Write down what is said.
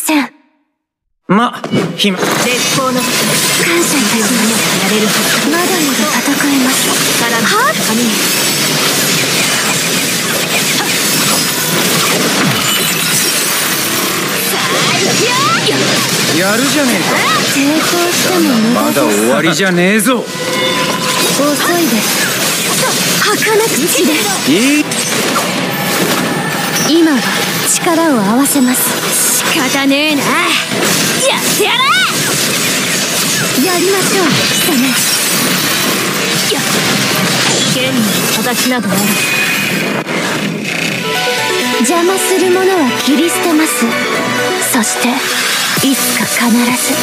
せん。 ま、暇。 絶好の感謝いたします。やれるはず。 まだまだ戦えます。 はっ紙にやるじゃね成功してもえか。ま無駄です。 だ終わりじゃねえぞ。 遅いです。儚く血でいい。 今は力を合わせます。 仕方ねえな。やってやれ。 やりましょう、貴様。 剣の形などある。 邪魔する者は切り捨てます。そしていつか必ず。